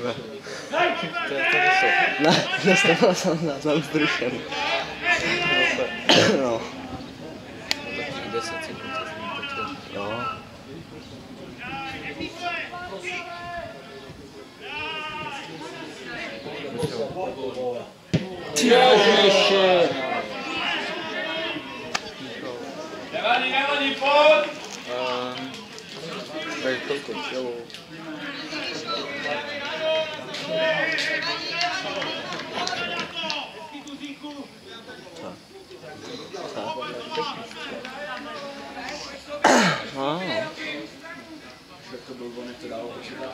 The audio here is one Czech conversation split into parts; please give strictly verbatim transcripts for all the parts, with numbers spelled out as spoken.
Ne, dnes nebyl jsem záznam zrušený. No. deset sekund se s ním točil. Jo. Ježiši! Nevadí, nevadí, pojď! Tady to skočilo. No. Jak to byl, on to dál počítat.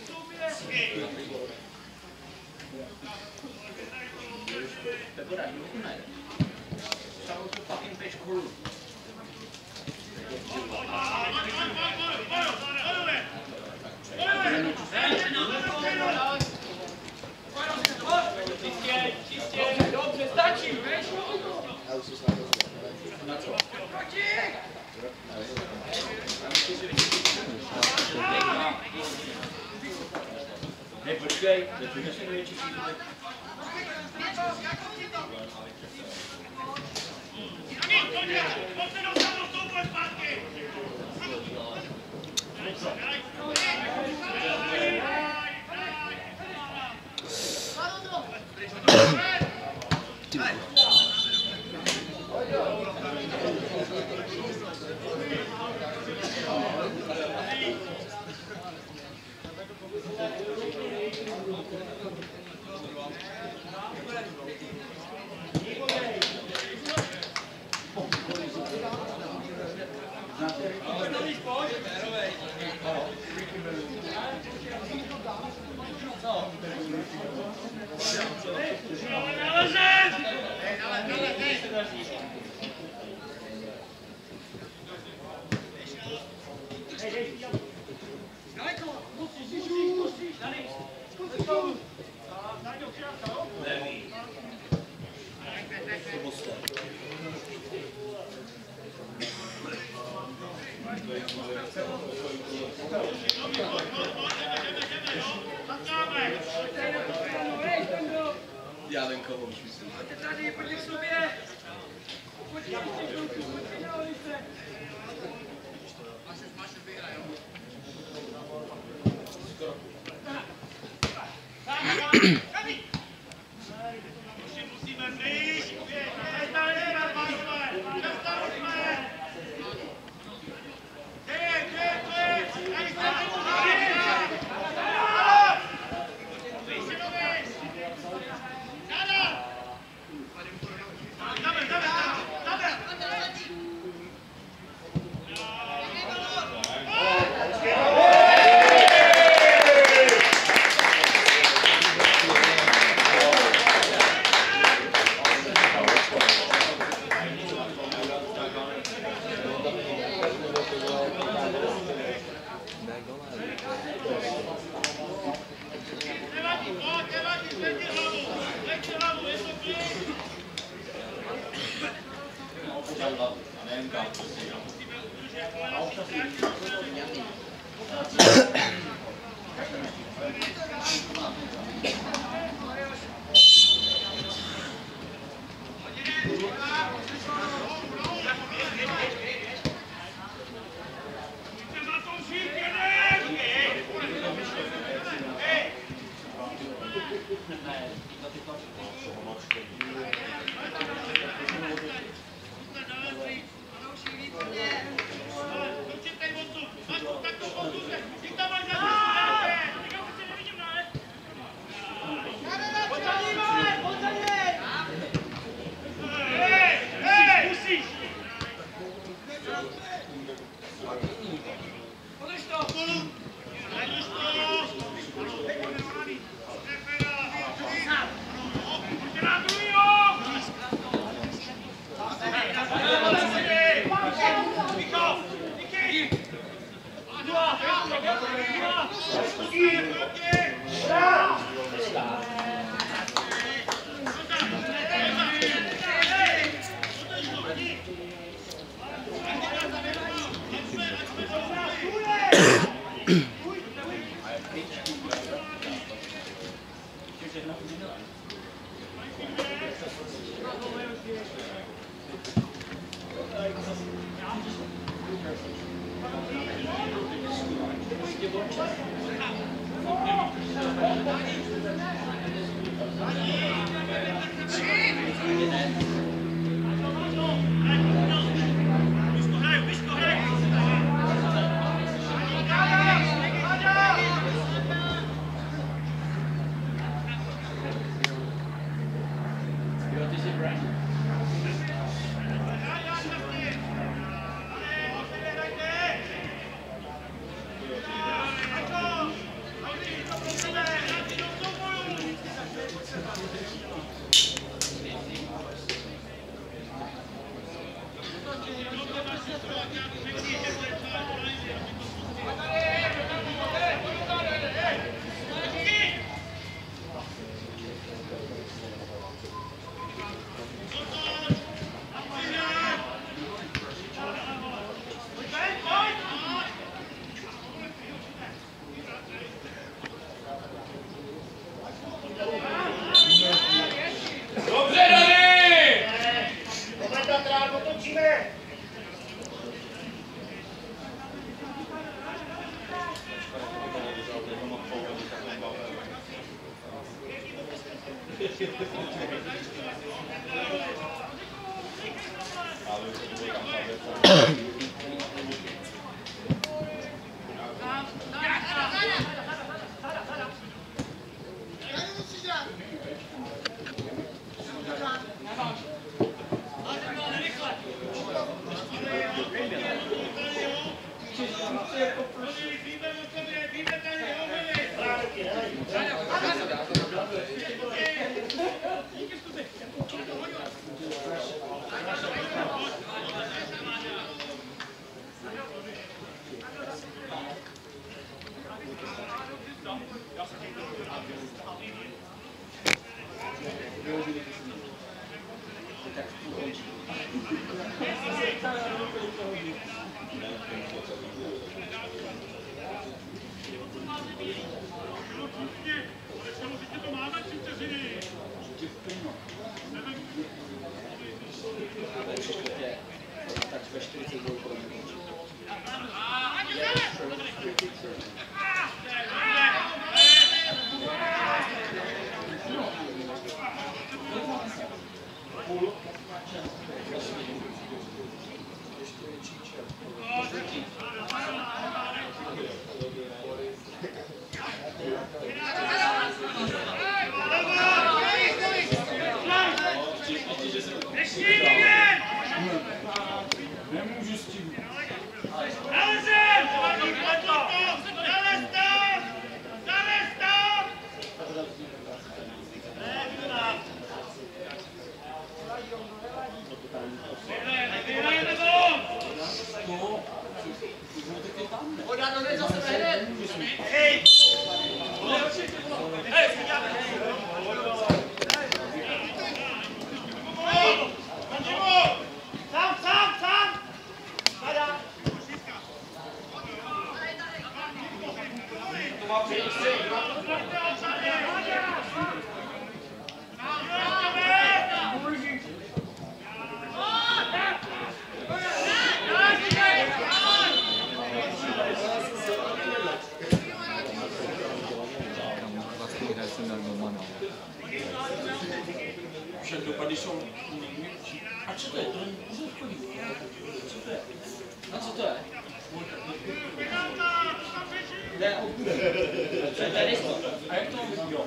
Dobře, stačí, víš? Na co? Hej, počkej, nepůjdeš se do větší síly. Já ten koho už myslím. Pojďte tady, pojďte k sobě! Pojďte k sobě, pojďte! Však dopady jsou největší. A co to je? To je chodí. Co to je? A co to je? Ne, co je tady? A jak to jo?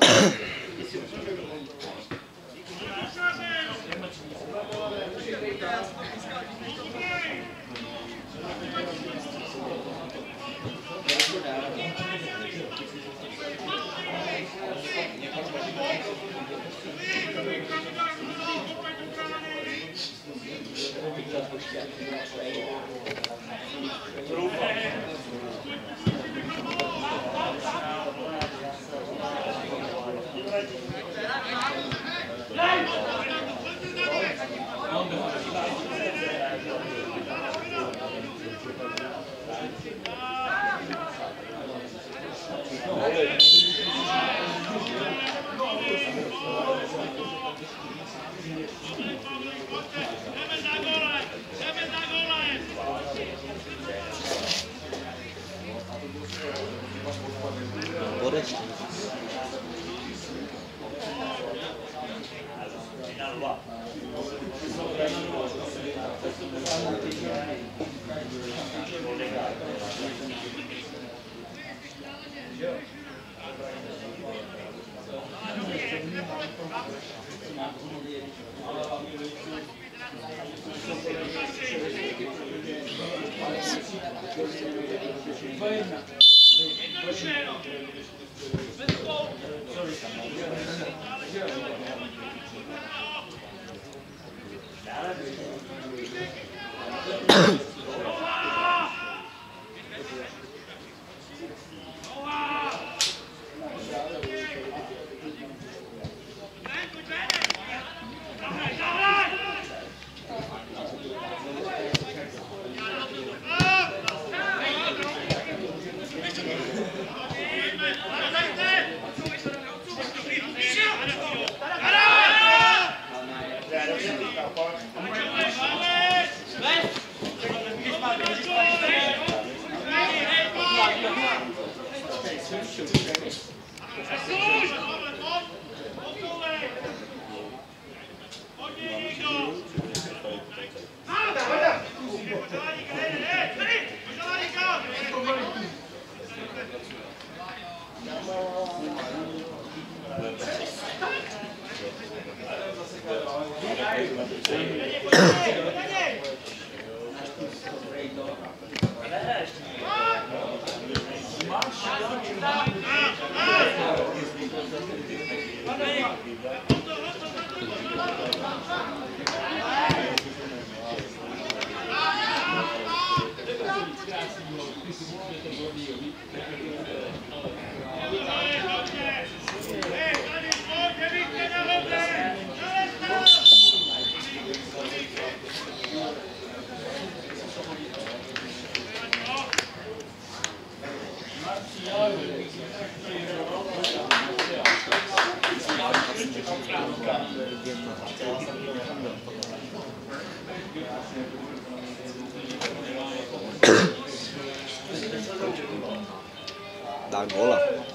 Đá gol à?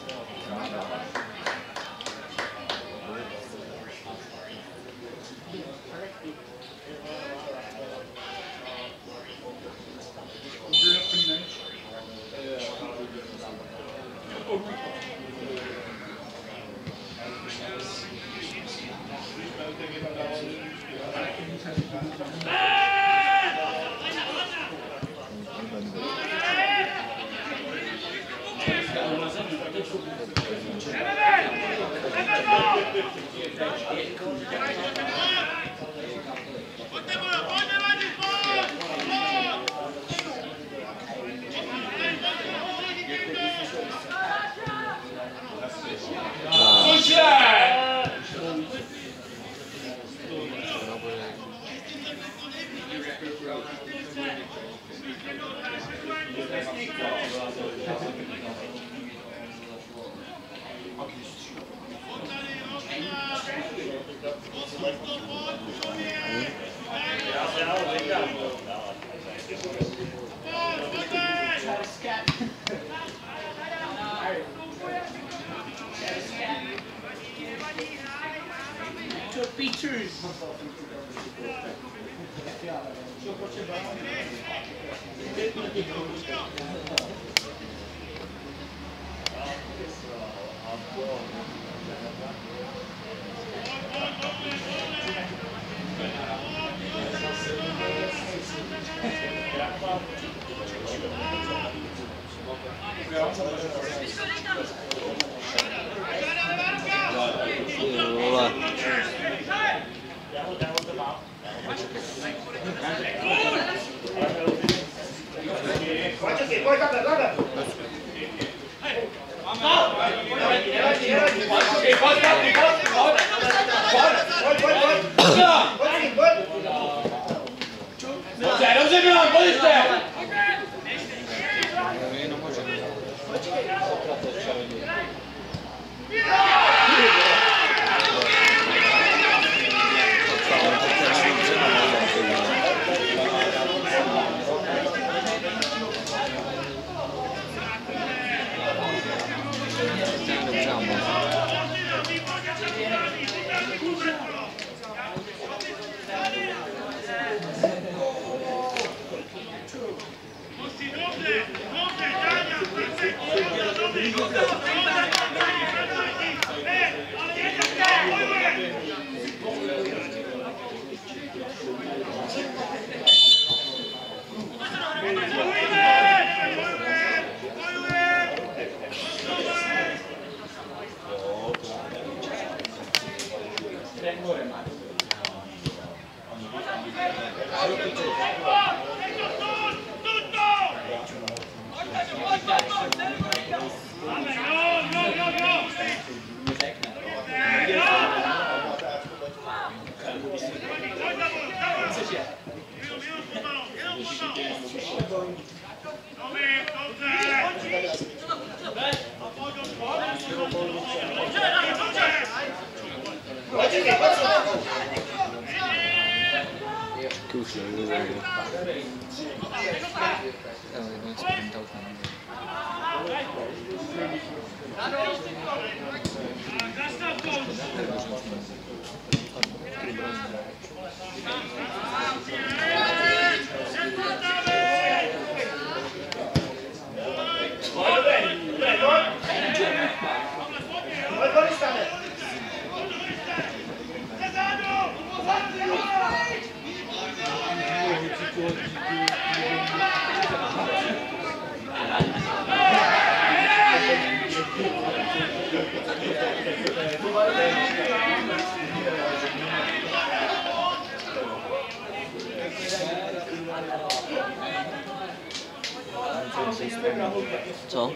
Che uscì, non lo vedo. Eh, non spaventato tanto. Co?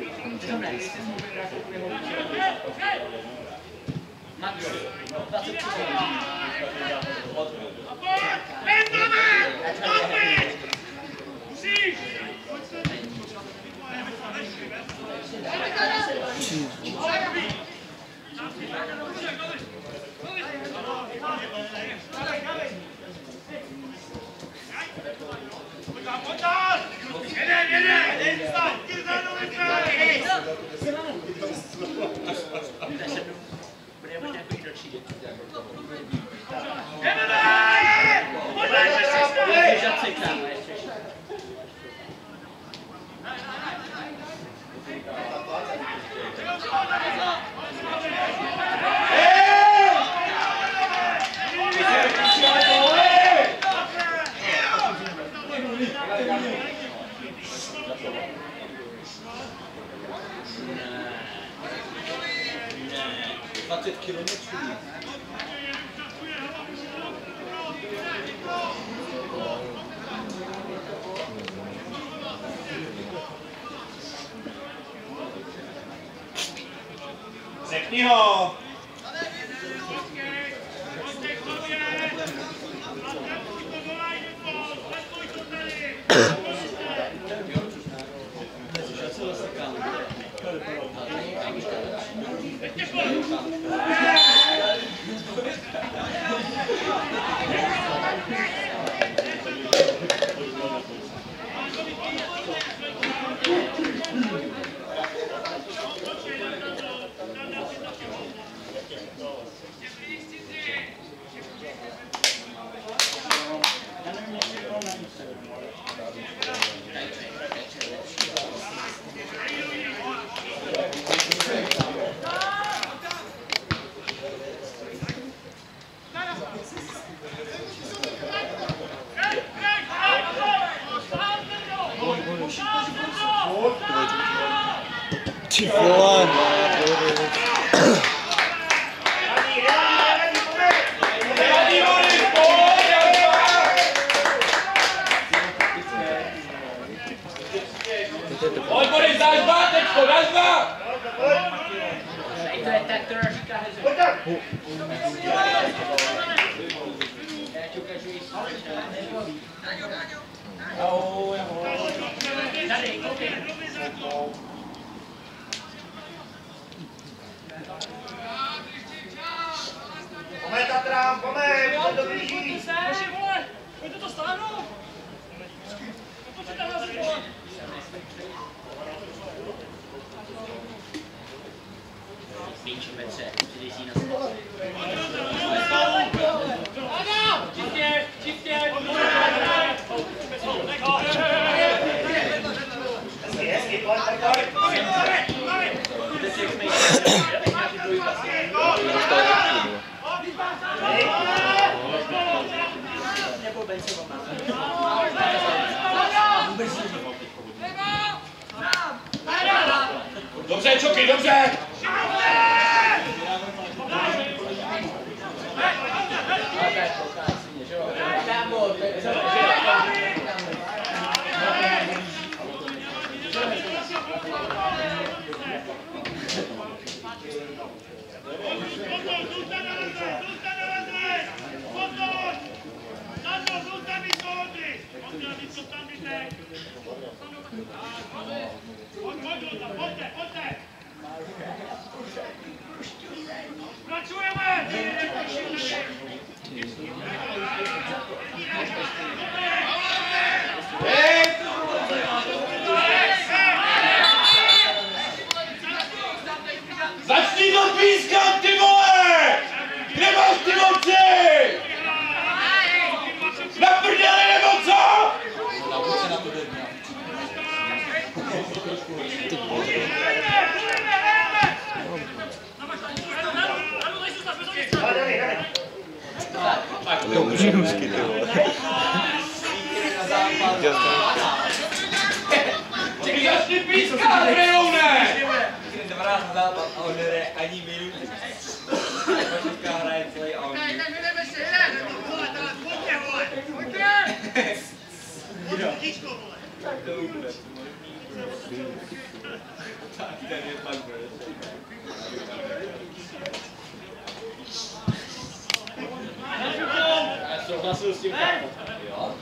dvacet kilometrů. Řekni ho! Ty vole! Pojď, Boris, dáš dva, teďko, dáš dva! To je tak, která říká Hezu. Já ti ukážu jí tady, okej. Pome, Tatra, pome, už to blíží. Hoši, vole, pojďte to stáhnout. To si tam hazit, vole. Píči, Petře, přidej si na stůl. Čistě, čistě. Hezky, hezky, pojď, pojď, pojď. Nebo Bencova má. Dobře, Čoky, dobře! Pracujeme! trošku horší. Ty vole. To je už husky, ty vole. Ty začni pískat, Brejoune! Vrát na západ a on jde ani minuty. Česká hraje celý a on jde. Tak to úplně. Tak ten je fakt bude. Já souhlasil s tím kámo. Jo?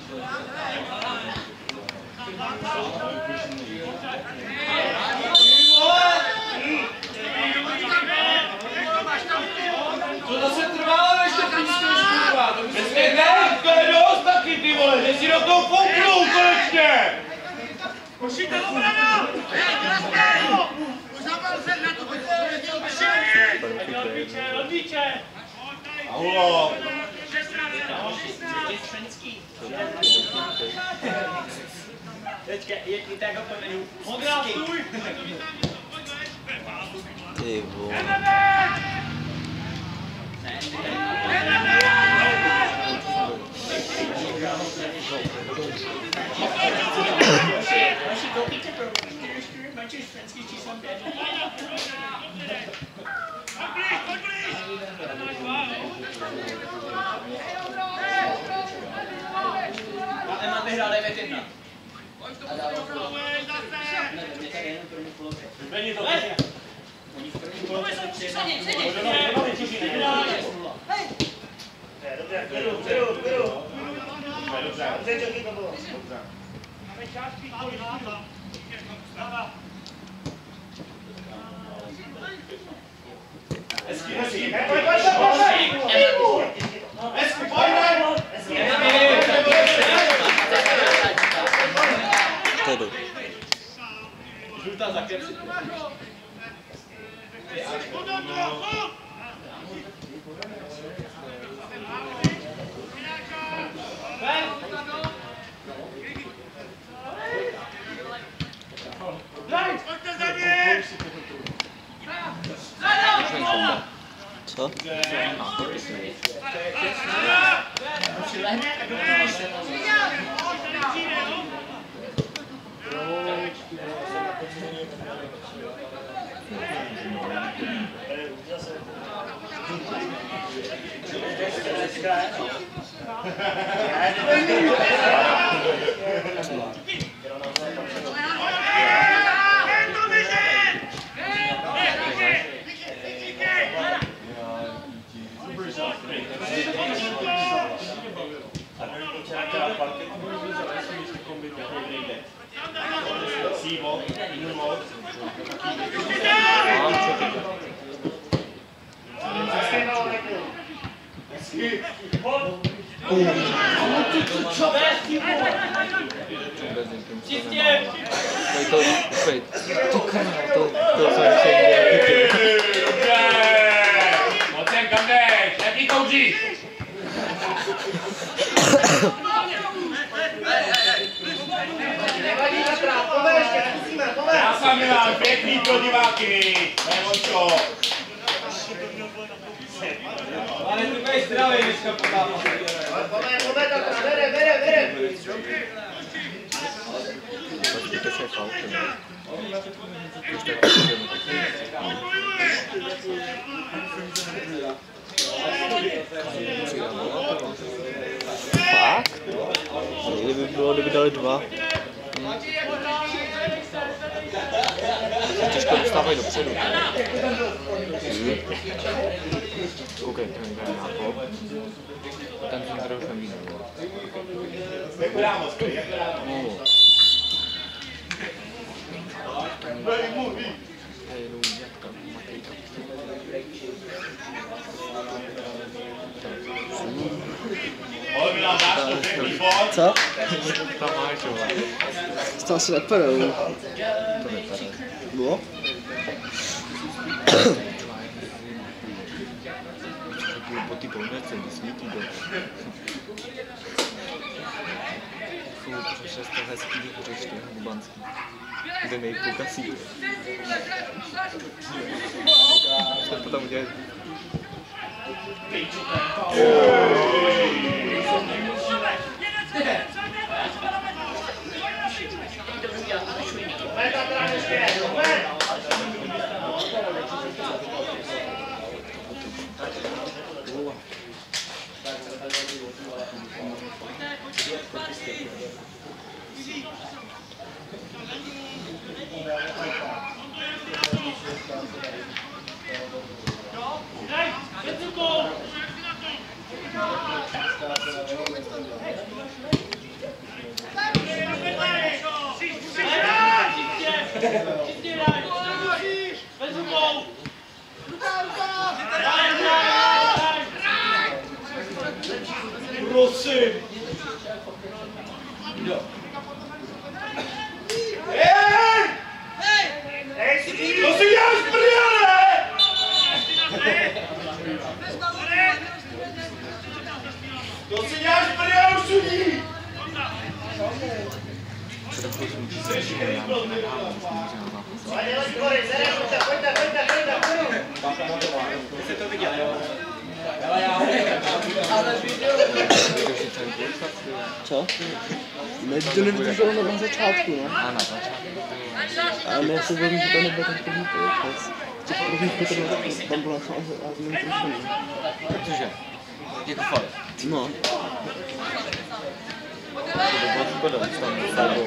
To zase trvalo, než to pískneš, kurva. Ne, to je dost taky, ty vole, že si do toho fouknul konečně. Košíte obrana! Už zapal se na to, pojďte, děl pšení! Odvíče! Aulo. Teďka, je i tak opomenu. Modrá, stůj! Ty vole. Vaši koupíte pro mančíš franský číslem pět. Pojď blíž, pojď blíž! A Emma vyhrál devět jedna. A dál. Mě tady jenom první polově. Není to. Oni v první polově jsou tři jedna. Dobře, klidu, klidu, klidu. Dobře, čekaj to bylo. Hezky, hezky. Pojď, pojď, pojď! Hezky, pojď! To je do. Žlutá za kepsi. Co? Símo, mimo. Čistě! To, to, to, to, to jsem ještě někde. Dobře! Moc jen kam jdeš, jaký kouří? Nevadí, Tatra, pojďme ještě, zkusíme, pojďme. Já sám Milan, pěkný pro diváky, Nemončo. Ale ty budeš zdravý dneska po zápase. Pojďme, pojďme, Tatra, bere, bere, bere. Počkejte se falky, ne? Už tak fakt? Kdyby bylo, kdyby dali dva. Hmm. Těžko dostávají dopředu. Hmm. Koukej, ten hraje nápol. Ten jsem tady už neví. Jak vypadá moc, jak vypadá moc. Pojď, Milan, dáš to, pěkný, pojď. Co? Tam máš, jo. To asi nepadou. To nepadá. Bylo? Po té polnece, kdy svítí to. Čechu, protože jste hezký, řešte, hubanský. Kde nejpůl kasí. Co to tam udělat? Prosím. Hej! Hej! To si děláš prdele! To si děláš prdele, sudí! Jste to viděl, jo? Ale já ale viděl. Co? Ne, to nevydrželo na začátku, ne? A na začátku. A ne, já si věřím, že to nebude ten první půlčas. Z těch prvních pět tam byla jsem a z mým prošlým. Protože? Jako fakt. No. To by bylo škoda, když tam dostal.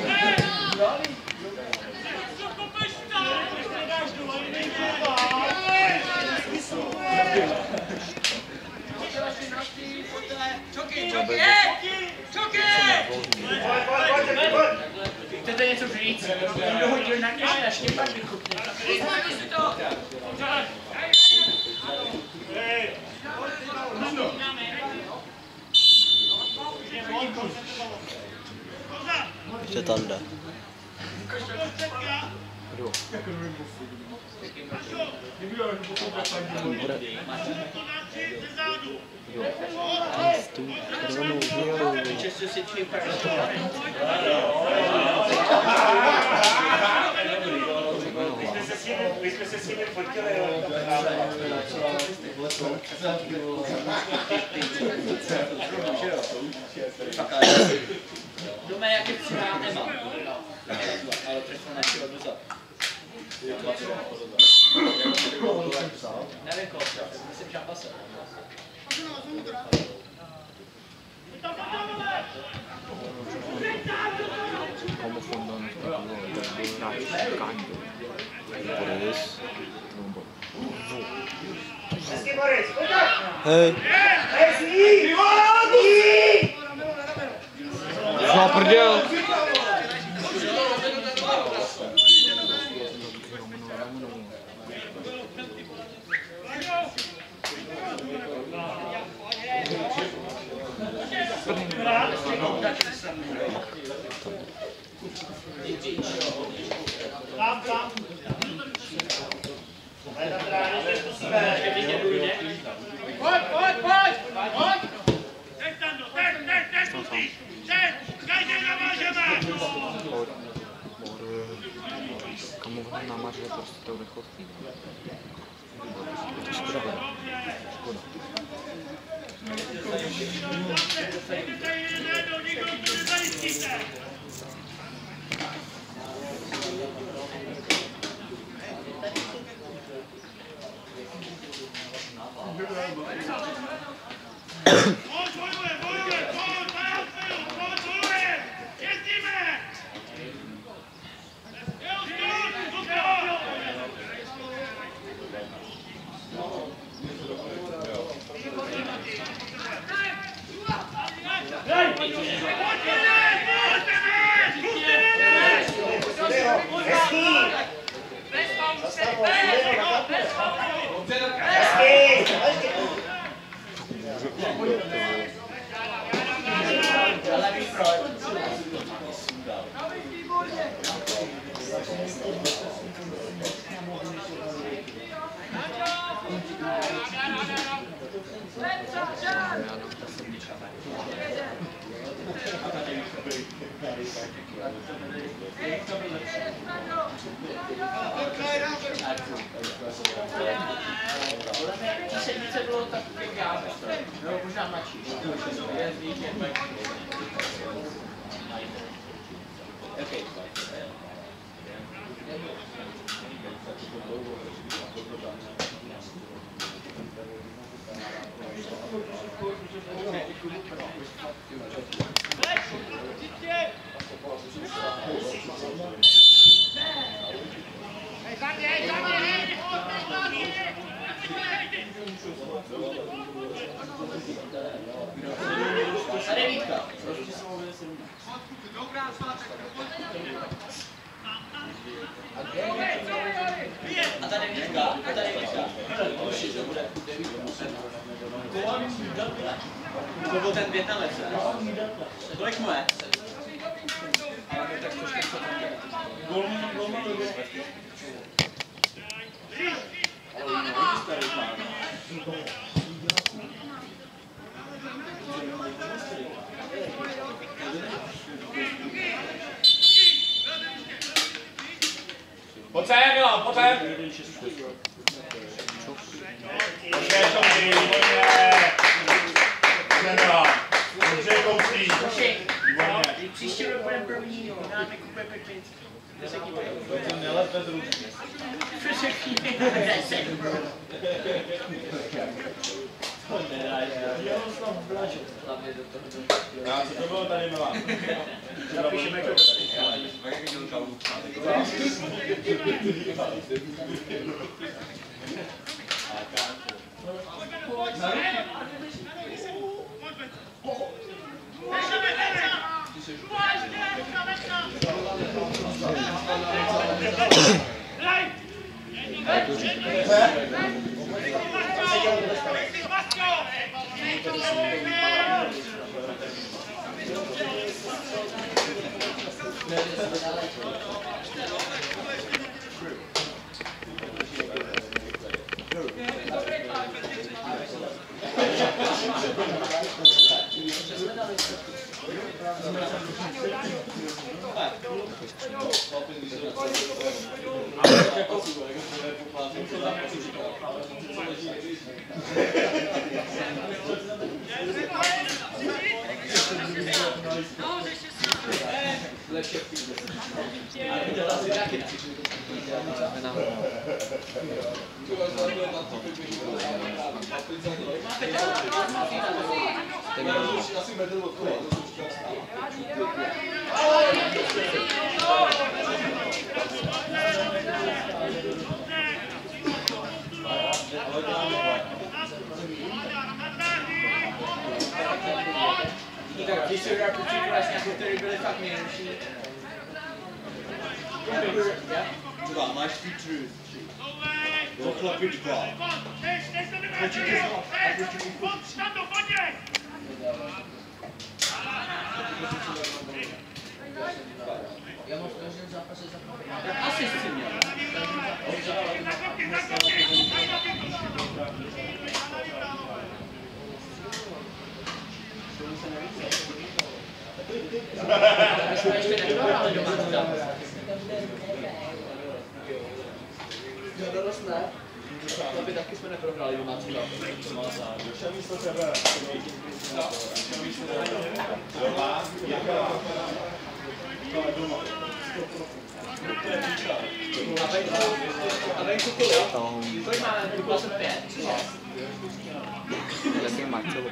Čoky, čoky, čoky! Chcete něco říct? Jsem dohodil na mě a štěpat vychutně. Vyzvojte si to! Že tam jde. Kdo? Bude. S tou červenou výjevou. Často si tvý My jsme se s nimi fotili, jo. Doma jaký přihát nemám. Ale trefil na čelo dozad. Nevím koho, myslím Žápase. Komu fondant takového, to byl hráč Kandu. Boris. Hezky, Boris, pojď! Hej! Hej, sní! Ty vole, sní! Za prdel! Tam, tam. Ale tam ráno se zkusíme. Pojď, pojď, pojď! Pojď! Teď tam do, teď, teď, teď musíš! Teď! Každý navážeme! Kamu ho namaže prostě tou rychlostí. To škoda. Škoda. Sedmice bylo tak gábe, nebo možná mladší. Okay. A devítka. A ta devítka, a ta devítka. To byl ten Vietnamec, ne? Kolik mu je? Golman byl. Pojď sem, Milan, pojď sem! Dobře, Čomky, výborně! Dobře, Milan. Dobře, Kouslí. Výborně. Příští rok budeme první, dáme kupé peklic. To nelep bez ruky. Já, co to bylo tady, Milan? Zapíšeme to. Když se rád počítá vlastně, které byly fakt nejlepší. Třeba máš ty truth. To chlapička. Počítej se a počítej se. Já mám v každém zápase zapomínat. Asi si měl. Jsme ještě neprohráli domácí zápas. Dost ne. To by taky jsme neprohráli domácí zápas. Došel místo tebe. Doma? Doma. A venku kolik? Kolik máme? dvacet pět? Jaký máš celou?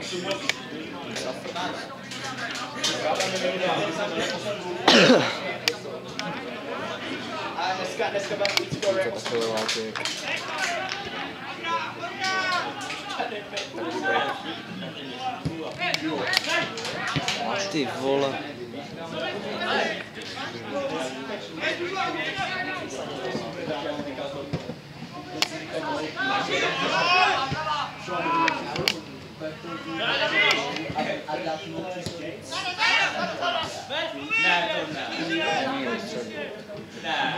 A dneska, dneska mám víc skoro jako takové války. Ty vole. Ne, to ne. Ne.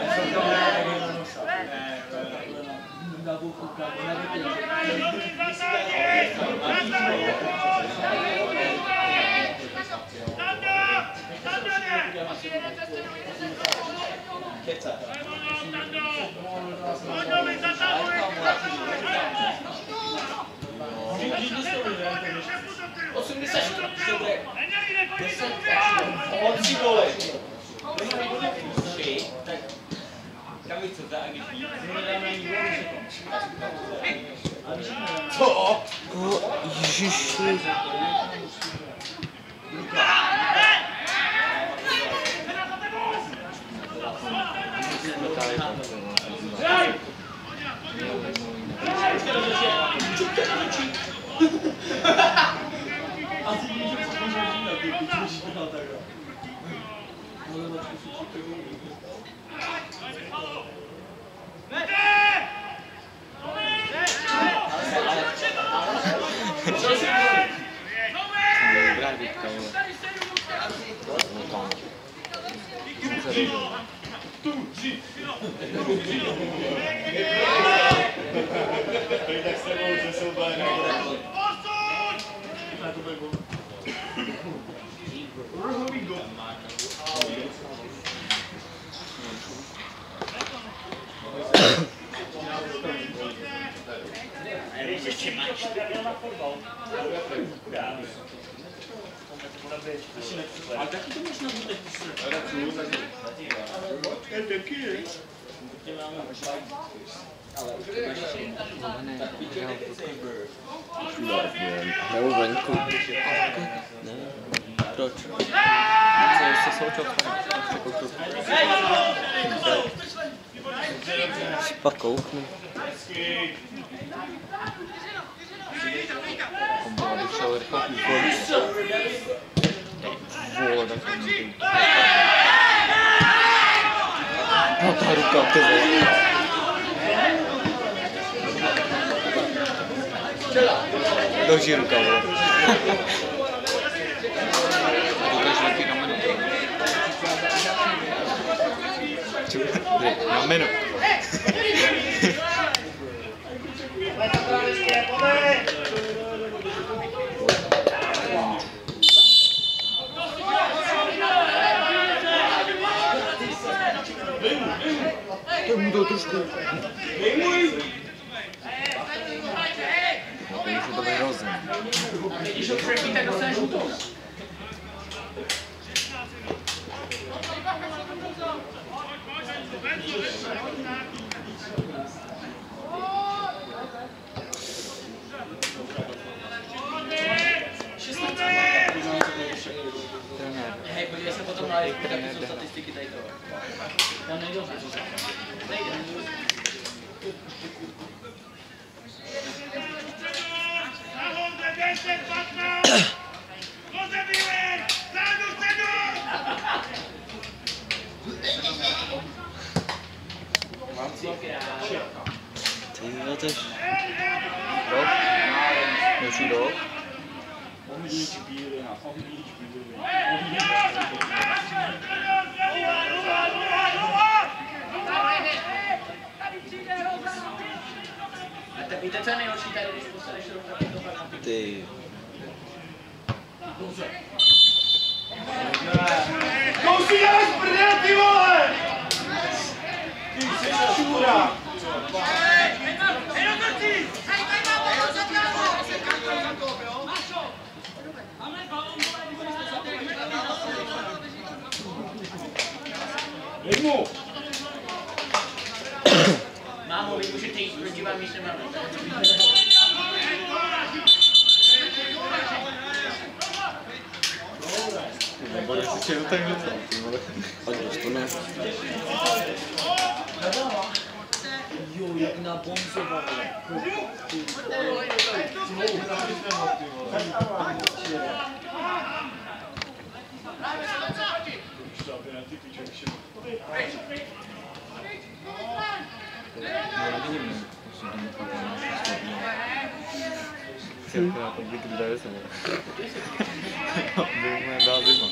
Ne. osmdesát čtyři. On si vole. Tak kavice za Angličtí. Co? O, ježiši. Tak s tebou ze soubaje nebude. Ale taky to možná bude Hraju venku. Ne. Proč? Co se současně? Pak kouknu. Abych šel rychle vole, tak to nejde. No ta ruka, ty vole. Drží ruka, vole. Dokáž taky na menu. Na menu. To mu to trošku. No to už je to hrozný. Když ho trefí, tak dostane žlutou. Hej, podívej se potom na live, tak jsou statistiky tady toho. Tam nejde o nejde. deset patnáct! Rozebírej! Zádu, středu! Ty vezeš rok? Další rok? A tak víte, co je nejhorší tady, když postaneš rovnou do penalty? Ty. Kousí nás prdel, ty vole! Ty jsi šura! Dej mu! Mámo, vy můžete jít proti vám, když nemáme. Nebo jestli tě to tak docela, ty vole. Ať dost to ne. Jo, jak na bonzovali. Já to bych dal se. Byl moje dá zima.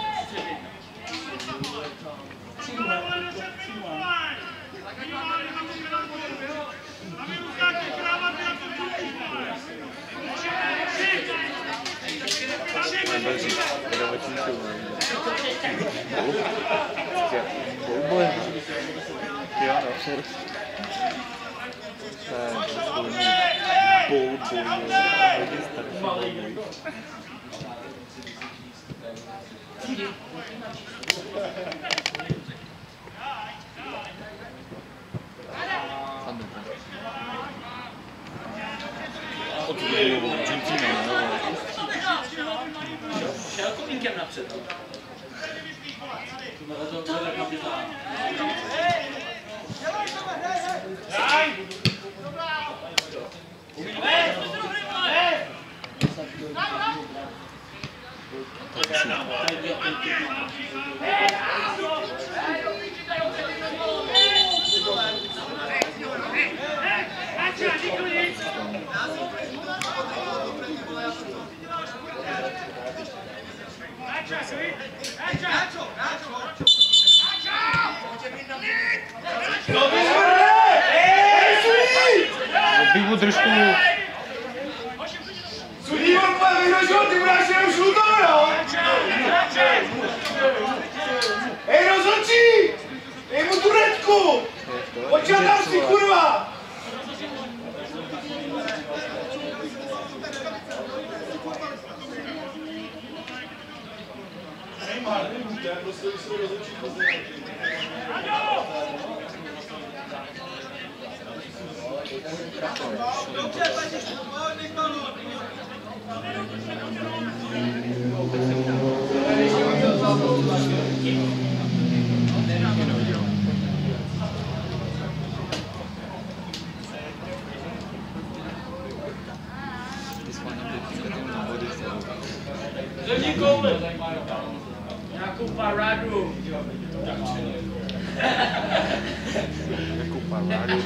Nebeří, to dáme čímčou. Boj, boj. sorry. Tak, to jsou bold boy, hodně starší boy. Odvějovou, džinčínem, no. Šel komínkem napřed. Bych mu držku. Sudí vám pan vyhrožil, ty budeš jenom šlutové, no? Ej, rozhodčí! Dej mu tu redku! Počal si, kurva! Neymar, nemůžete, já prostě už jsou rozhodčí později. Nějakou parádu. Jakou parádu.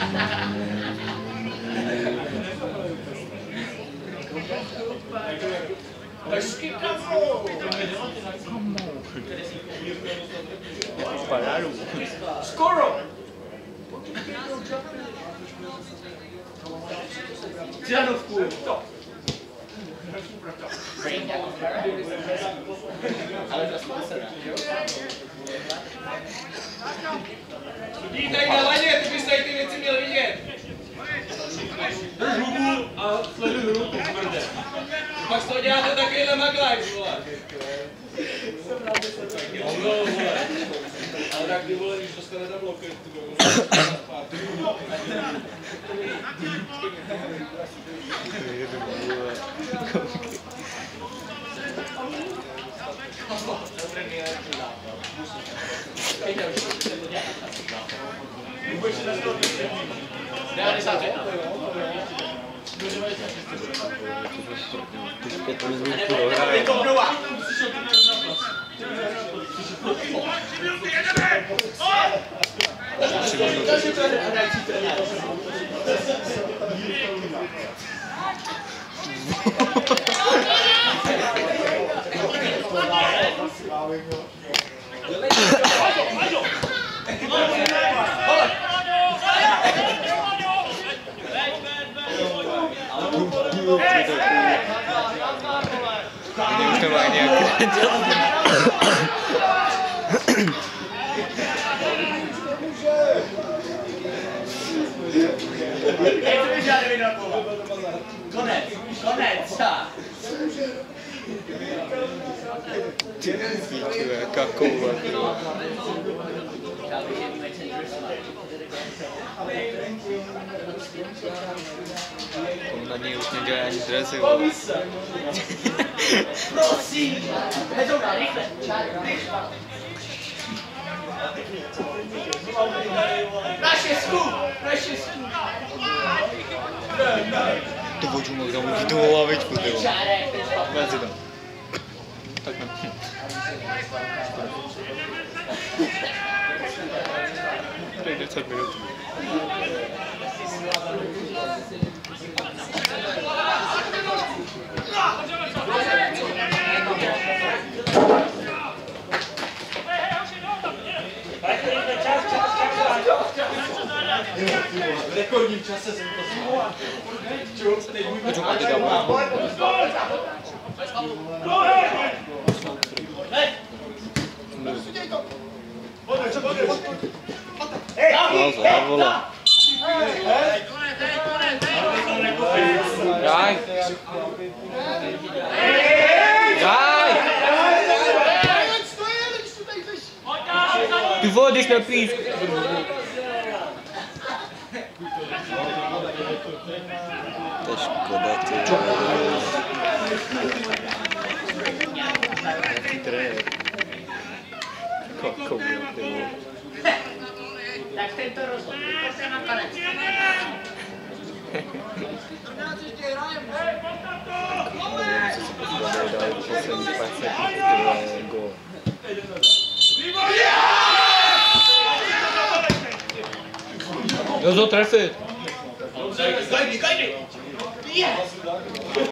Hezky, kamo! Jakou parádu. Skoro! Žanovku. Vidí tady na laně, ty bys tady ty věci měl vidět. Drž hubu a sleduj ruku, smrde. Pak to děláte takovýhle maglák, vole. No, vole. Ale tak ty vole, když dostane tam loket, ty vole. Ty zpět minutku dohraje. Oni už to mají nějak Konec, konec, ty píču, jaká koule, bro. Na něj už nedělá ani dresy, vole. prosím, Hedouka, rychle, naše skup, naše skup. To boču mohl tam udělat tu hlavičku, ty vole. Vrát si tam. Tak ne. To je deset minut. V rekordním čase jsem to zmohla. Poču, máte dávat. Hej, Pozor, vole. Jaj. Jaj. Ty vole, jdeš na písk. To je škoda, ty vole. Jaký trenér. Koukou, ty vole. Tak tento rozhodl, prostě na konec. Co se podívají dál do poslední pár sekund, ty vole, gól. Jo, to trefit. Kajdy, kajdy!